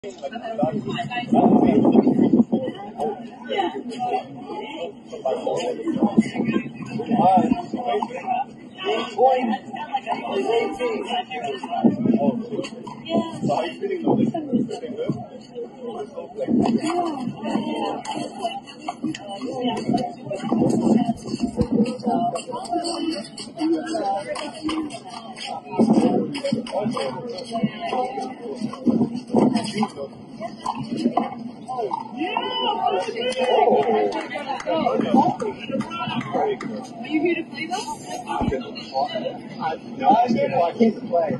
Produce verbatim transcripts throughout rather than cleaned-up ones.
Are you here to play though? No, I'm here to, I came to play.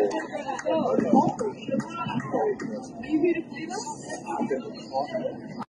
Are you here to play though?